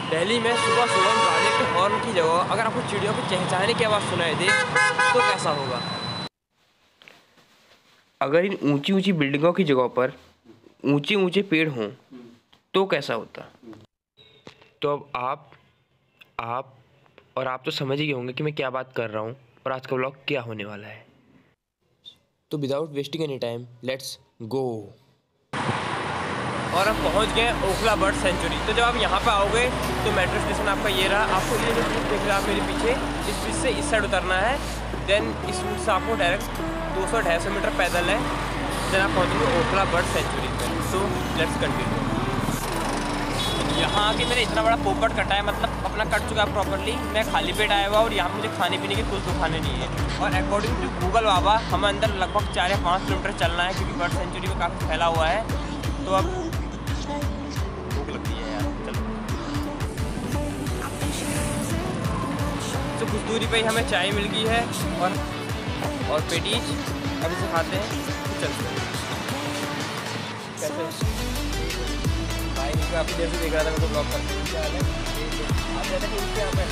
दिल्ली में सुबह सुबह गाड़ी के हॉर्न की जगह अगर आपको चिड़ियों की चहचहाने की आवाज़ सुनाई दे तो कैसा होगा? अगर इन ऊंची ऊंची बिल्डिंगों की जगह पर ऊंचे ऊंचे पेड़ हों तो कैसा होता? तो अब आप तो समझ ही गए होंगे कि मैं क्या बात कर रहा हूँ और आज का व्लॉग क्या होने वाला है। तो without wasting any time let's go. और हम पहुंच गए ओखला बर्ड सेंचुरी। तो जब आप यहाँ पे आओगे तो मेट्रो स्टेशन आपका ये रहा। आपको ये जो रूट देख रहे हैं आप मेरे पीछे, इस बीच से इस साइड उतरना है। देन इस रूट से आपको डायरेक्ट 200-250 मीटर पैदल है, देन आप पहुँचेंगे ओखला बर्ड सेंचुरी पर। So let's continue. यहाँ आके मैंने इतना बड़ा पोपट कटा है, मतलब अपना कट चुका है प्रॉपरली। मैं खाली पेट आया हुआ और यहाँ मुझे खाने पीने के कुछ दुकानें नहीं है। और अकॉर्डिंग टू गूगल बाबा हमें अंदर लगभग 4 या 5 किलोमीटर चलना है, क्योंकि बर्ड सेंचुरी में काफ़ी फैला हुआ है। तो अब भूख लगती है यार, चलो। तो कुछ दूरी पे ही हमें चाय मिल गई है और पेटीज। अब इसे खाते हैं, चलते हैं। कैसे भाई निकल काफ़ी देर से देख रहा था मेरे को ब्लॉग करते हैं, क्या हाल है? आप रहते हैं उसके यहाँ पे।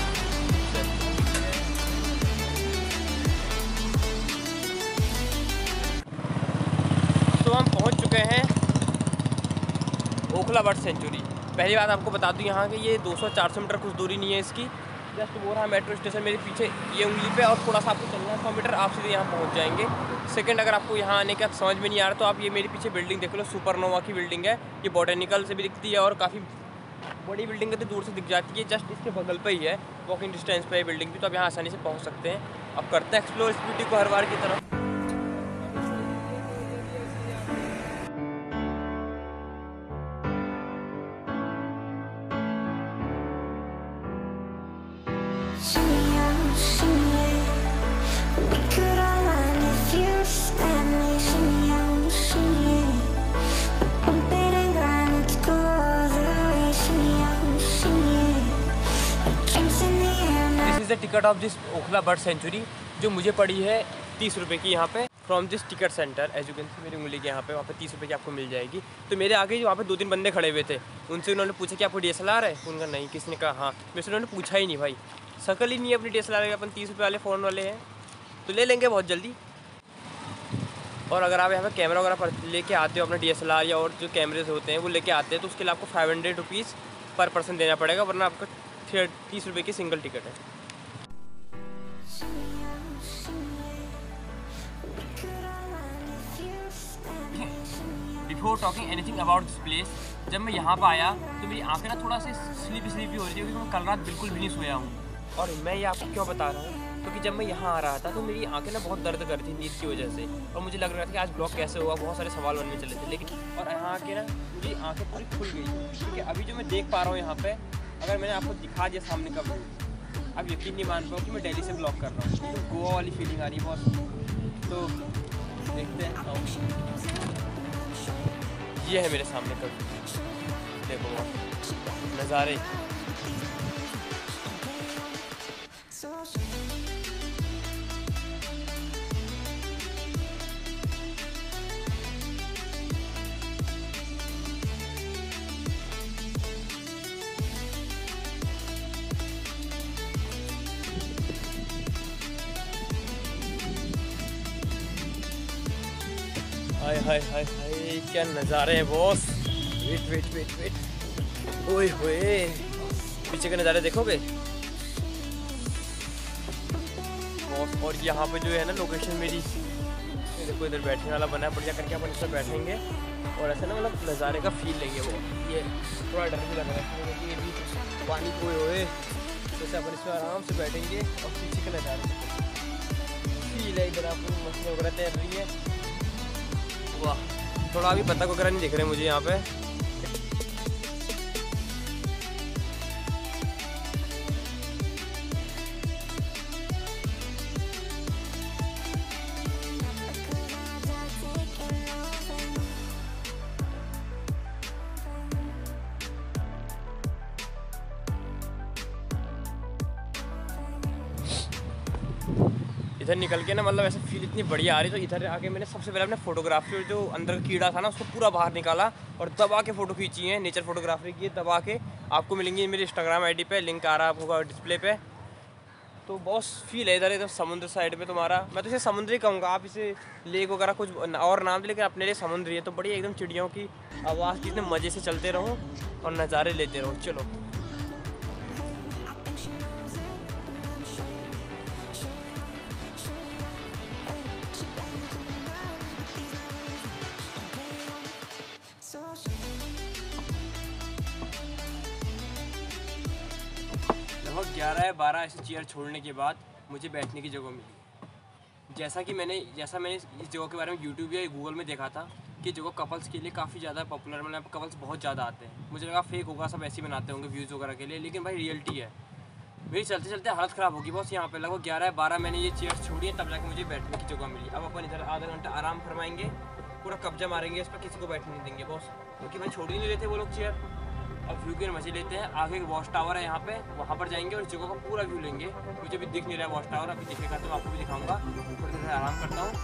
तो हम पहुँच चुके हैं ओखला बर्ड सेंचुरी। पहली बात आपको बता दूं यहाँ कि ये 200-400 मीटर कुछ दूरी नहीं है इसकी। जस्ट वो रहा मेट्रो स्टेशन मेरे पीछे ये उंगली पे, और थोड़ा सा आपको चलना है 100 मीटर, आप सीधे यहाँ पहुँच जाएंगे। सेकंड, अगर आपको यहाँ आने का समझ में नहीं आ रहा तो आप ये मेरे पीछे बिल्डिंग देख लो, सुपरनोवा की बिल्डिंग है। ये बॉटेनिकल से भी दिखती है और काफ़ी बड़ी बिल्डिंग है, तो दूर से दिख जाती है। जस्ट इसके बगल पर ही है, वॉकिंग डिस्टेंस पर है बिल्डिंग भी, तो आप यहाँ आसानी से पहुँच सकते हैं। अब करते हैं एक्सप्लोर इस ब्यूटी को हर बार की तरह। Ticket of this Okhla bird sanctuary जो मुझे पड़ी है 30 रुपये की यहाँ पे, from this ticket centre. As you can see मेरी उंगली के यहाँ पे, वहाँ पे 30 रुपये की आपको मिल जाएगी। तो मेरे आगे जो वहाँ पे 2-3 बंदे खड़े हुए थे, उनसे उन्होंने पूछा कि आपको DSLR है? उनका नहीं। किसी ने कहा हाँ। मेरे से उन्होंने पूछा ही नहीं भाई, शकल ही नहीं है अपनी DSLR के। अपन 30 रुपये वाले फ़ोन वाले हैं तो ले लेंगे बहुत जल्दी। और अगर आप यहाँ पे कैमरा वगैरह पर लेके आते हो अपना DSLR या और जो कैमरेज होते हैं वो लेके आते हैं, तो उसके लिए आपको 500 रुपीज़ पर पर्सन देना पड़ेगा, वरना आपका 30 रुपये की सिंगल टिकट है। Before talking anything about this place, जब मैं यहाँ पर आया तो मेरी आंखें ना थोड़ा सा स्लीपी हो रही थी, क्योंकि मैं कल रात बिल्कुल भी नहीं सोया हूँ। और मैं ये आपको क्यों बता रहा हूँ, क्योंकि जब मैं यहाँ आ रहा था तो मेरी आंखें ना बहुत दर्द कर रही थी नींद की वजह से, और मुझे लग रहा था कि आज ब्लॉग कैसे हुआ, बहुत सारे सवाल बनने चले थे। लेकिन और यहाँ आके ना मेरी आंखें पूरी खुल गई, क्योंकि अभी जो मैं देख पा रहा हूँ यहाँ पे, अगर मैंने आपको दिखा दिया सामने का व्यू, आप यकीन नहीं मान पाओ कि मैं दिल्ली से ब्लॉग कर रहा हूँ। तो गोवा वाली फीलिंग आ रही है बहुत। तो देखते हैं, ये है मेरे सामने का, देखो नज़ारे। हाय हाय हाय हाय, क्या नज़ारे हैं boss. Wait wait wait wait, ओए होए, पीछे के नज़ारे देखोगे बॉस। और यहाँ पे जो है ना लोकेशन मेरी, देखो इधर बैठने वाला बना है, बढ़िया करके अपन इस पर बैठेंगे और ऐसे ना मतलब नज़ारे का फील लेंगे। वो ये थोड़ा डर भी लग रहा है क्योंकि ये भी पानी कोई होए, जैसे अपन इसमें आराम से बैठेंगे और पीछे के नज़ारे फील है। इधर आपको मछली वगैरह तैर रही है, वाह। थोड़ा अभी बतख वगैरह नहीं दिख रहे मुझे यहाँ पे। इधर निकल के ना मतलब ऐसे फील इतनी बढ़िया आ रही, तो इधर आके मैंने सबसे पहले अपने फोटोग्राफी जो अंदर का कीड़ा था ना उसको पूरा बाहर निकाला और दबा के फ़ोटो खींची है, नेचर फोटोग्राफी की दबा के। आपको मिलेंगी मेरी इंस्टाग्राम आईडी पे, लिंक आ रहा होगा डिस्प्ले पे। तो बहुत फील है इधर एकदम समुद्र साइड पे तुम्हारा। मैं तो इसे समुद्र ही कहूँगा, आप इसे लेक वगैरह कुछ और नाम दे, लेकिन अपने लिए समुद्र ही है। तो बढ़िया एकदम चिड़ियों की आवाज़ कितने मज़े से चलते रहो और नज़ारे लेते रहो। चलो लगभग 11 या 12 ऐसे चेयर छोड़ने के बाद मुझे बैठने की जगह मिली। जैसा मैंने इस जगह के बारे में यूट्यूब या गूगल में देखा था कि जगह कपल्स के लिए काफ़ी ज़्यादा पॉपुलर, मतलब कपल्स बहुत ज़्यादा आते हैं। मुझे लगा फेक होगा, सब ऐसे ही बनाते होंगे व्यूज़ वगैरह के लिए, लेकिन भाई रियलिटी है। मेरी चलते चलते हालत ख़राब होगी बस यहाँ पे। लगभग 11 या 12 मैंने ये चेयर्स छोड़ी है, तब जाकर मुझे बैठने की जगह मिली। अब अपन इधर आधा घंटा आराम फरमाएंगे, पूरा कब्जा मारेंगे इस पर, किसी को बैठने नहीं देंगे बॉस, क्योंकि भाई छोड़ ही नहीं रहे थे वो लोग चेयर। अब व्यू के मजे लेते हैं। आगे एक वॉच टावर है यहाँ पे, वहाँ पर जाएंगे और इस जगह का पूरा व्यू लेंगे। मुझे भी दिख नहीं रहा है वॉच टावर, अभी दिखेगा तो आपको भी दिखाऊंगा। थोड़ी देर आराम करता हूँ।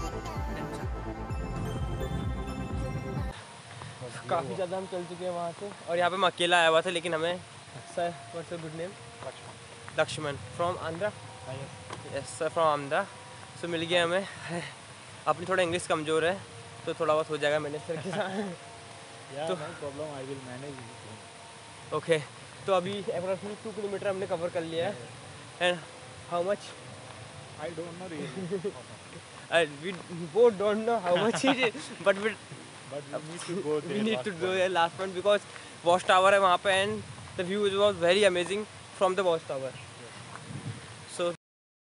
काफ़ी ज़्यादा हम चल चुके हैं वहाँ से, और यहाँ पे मैं अकेला आया हुआ था, लेकिन हमें sir what's your good name? Laxman from Andhra. Yes sir from Andhra. So मिल गया हमें। अपनी थोड़ा इंग्लिश कमज़ोर है तो थोड़ा बहुत हो जाएगा मैनेज सर के साथ। तो problem, I will manage. Okay, तो अभी अप्रॉक्सिमेटली 2 किलोमीटर हमने कवर कर लिया है। And how much? I don't know really. We both don't know how much it is, but we need to go there last one because watch tower है वहाँ पे and the view was very amazing from the watch tower. So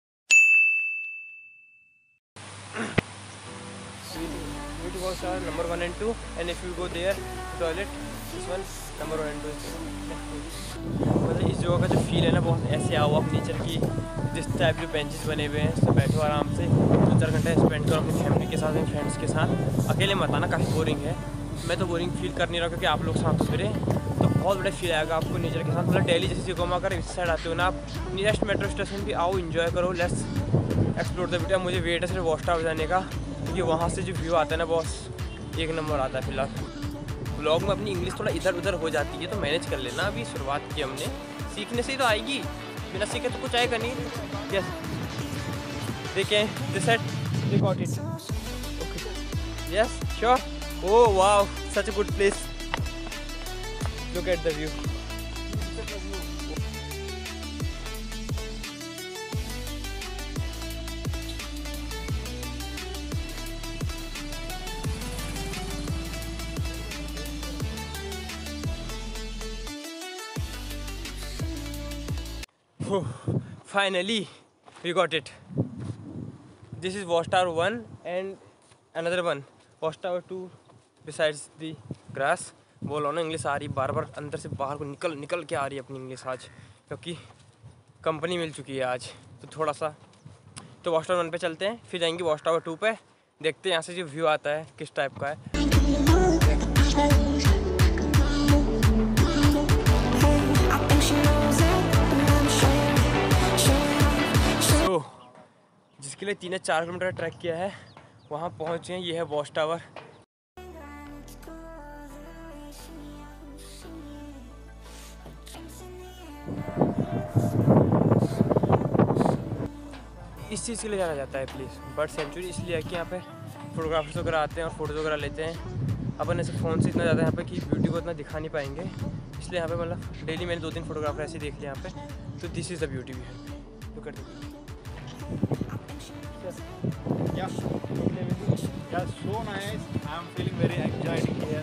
we to watch tower number 1 and 2, and if you go there toilet, this one number 1 and 2 is मतलब इस जगह का जो feel है ना, बहुत ऐसे आओ आप नेचर की, जिस टाइप के बेंचेस बने हुए हैं, तो बैठो आराम से 2-4 घंटे स्पेंड करो अपनी फैमिली के साथ, अपने फ्रेंड्स के साथ। अकेले मत आना, काफ़ी बोरिंग है। मैं तो बोरिंग फील कर नहीं रहा क्योंकि आप लोग साथ हो मेरे, तो बहुत बड़ा फील आएगा आपको नेचर के साथ। मतलब दिल्ली जैसी जगह में अगर इस साइड आते हो ना आप, नियरेस्ट मेट्रो स्टेशन भी आओ, इन्जॉय करो, लेट्स एक्सप्लोर द बेटा। मुझे वेट है सिर्फ वॉच टावर जाने का, क्योंकि वहाँ से जो व्यू आता है ना बॉस, एक नंबर आता है। फिलहाल ब्लॉग में अपनी इंग्लिश थोड़ा इधर उधर हो जाती है, तो मैनेज कर लेना। अभी शुरुआत की हमने, सीखने से ही तो आएगी, बिना सीखे तो कुछ आएगा नहीं। यस देखें this side, we got it. Okay yes sure. Oh wow, such a good place, look at the view. Finally we got it. This is watch tower 1 and another one, watch tower 2 besides the grass. बोलो ना, English आ रही बार बार, अंदर से बाहर को निकल के आ रही है अपनी इंग्लिश आज, क्योंकि कंपनी मिल चुकी है आज। तो थोड़ा सा तो वॉच टावर 1 पे चलते हैं, फिर जाएंगे वॉच टावर 2 पे, देखते हैं यहाँ से जो व्यू आता है किस टाइप का है। जिसके लिए 3 या 4 किलोमीटर ट्रैक किया है, वहाँ पहुँचे हैं। ये है वॉच टावर। इस चीज़ के लिए जाना जाता है प्लीज़ बर्ड सेंचुरी, इसलिए है कि यहाँ पे फोटोग्राफर्स वगैरह आते हैं और फोटोज़ वगैरह लेते हैं। अपन ऐसे फ़ोन से इतना ज़्यादा यहाँ पे कि ब्यूटी को इतना दिखा नहीं पाएंगे, इसलिए यहाँ पे मतलब डेली मैंने 2-3 फोटोग्राफर ऐसे देख लिया यहाँ पे। तो दिस इज़ द ब्यूटी भी। Look at Yeah, so nice. I'm feeling very excited here.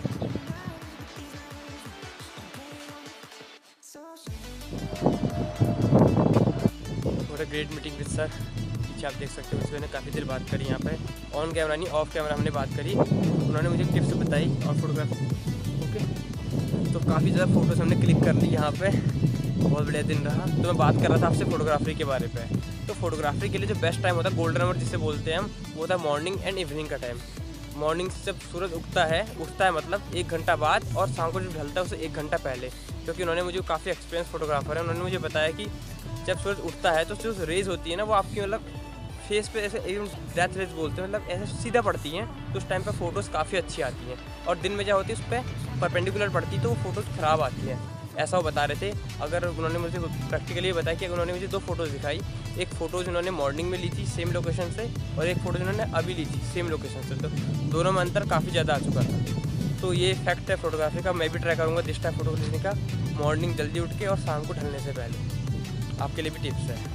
What a great meeting with sir. पीछे आप देख सकते हो, उसमें मैंने काफ़ी देर बात करी यहाँ पे, ऑन कैमरा नहीं ऑफ कैमरा हमने बात करी। उन्होंने मुझे टिप्स बताई और फोटोग्राफी। ओके, तो काफ़ी ज़्यादा फ़ोटोज़ हमने क्लिक कर ली यहाँ पे। बहुत बढ़िया दिन रहा। तो मैं बात कर रहा था आपसे फोटोग्राफी के बारे पे। तो फोटोग्राफी के लिए जो बेस्ट टाइम होता है, गोल्डन आवर जिसे बोलते हैं हम, वो होता है मॉर्निंग एंड इवनिंग का टाइम। मॉर्निंग से जब सूरज उगता है मतलब 1 घंटा बाद, और शाम को जब ढलता है उसे 1 घंटा पहले। क्योंकि उन्होंने मुझे काफ़ी एक्सपीरियंस फोटोग्राफर है, उन्होंने मुझे बताया कि जब सूरज उठता है तो जो रेज होती है ना, वो आपकी मतलब फेस पे ऐसे एकदम डेथ रेज बोलते हैं, मतलब ऐसे सीधा पड़ती हैं, तो उस टाइम पे फ़ोटोज़ काफ़ी अच्छी आती हैं। और दिन में क्या होती है उस पर परपेंडिकुलर पड़ती तो वो फ़ोटोज़ ख़राब आती हैं, ऐसा वो बता रहे थे। अगर उन्होंने मुझे प्रैक्टिकली बताया कि उन्होंने मुझे 2 फ़ोटोज़ दिखाई, एक फ़ोटोज़ उन्होंने मॉर्निंग में ली थी सेम लोकेशन से, और एक फ़ोटोज़ उन्होंने अभी ली थी सेम लोकेशन से, तो दोनों में अंतर काफ़ी ज़्यादा आ चुका था। तो ये फैक्ट है फोटोग्राफी का। मैं भी ट्राई करूँगा दिस टाइम फ़ोटो लेने का, मॉर्निंग जल्दी उठ के और शाम को ढलने से पहले। आपके लिए भी टिप्स है।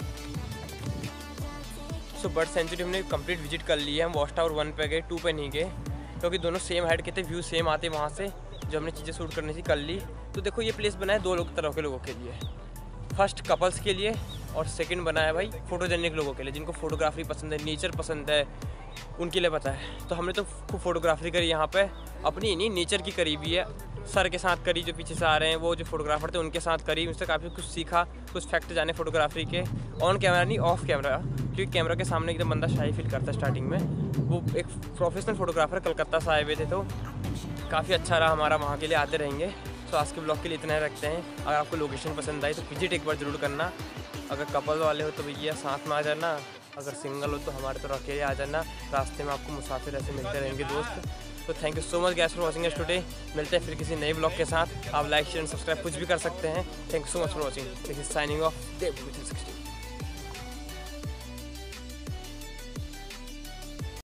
सो बर्ड सेंचुरी हमने कंप्लीट विजिट कर ली है। हम वॉच टावर 1 पे गए, 2 पे नहीं गए, क्योंकि दोनों सेम हाइट के थे, व्यू सेम आते वहाँ से। जो हमने चीज़ें शूट करनी थी कर ली। तो देखो ये प्लेस बना है 2 तरह के लोगों के लिए, फर्स्ट कपल्स के लिए, और सेकंड बना है भाई फोटोजेनिक लोगों के लिए, जिनको फोटोग्राफी पसंद है, नेचर पसंद है, उनके लिए पता है। तो हमने तो खूब फोटोग्राफी करी यहाँ पे, अपनी नहीं नेचर की करी भी है। सर के साथ करी, जो पीछे से आ रहे हैं वो जो फोटोग्राफर थे उनके साथ करी, उनसे काफ़ी कुछ सीखा, कुछ फैक्ट जाने फोटोग्राफी के, ऑन कैमरा नहीं ऑफ कैमरा, क्योंकि कैमरा के सामने एकदम बंदा शाई फील करता है स्टार्टिंग में। वो एक प्रोफेशनल फोटोग्राफर कलकत्ता से आए हुए थे, तो काफ़ी अच्छा रहा हमारा, वहाँ के लिए आते रहेंगे। तो आज के ब्लॉग के लिए इतना ही रखते हैं। अगर आपको लोकेशन पसंद आई तो विजिट एक बार ज़रूर करना। अगर कपल वाले हो तो भैया साथ में आ जाना, अगर सिंगल हो तो हमारे तरह अकेले आ जाना। रास्ते में आपको मुसाफिर ऐसे मिलते रहेंगे दोस्त। तो thank you so much guys for watching us today. मिलते हैं फिर किसी नए ब्लॉग के साथ। आप लाइक शेयर सब्सक्राइब कुछ भी कर सकते हैं। Thank you so much for watching. This is signing off Dev.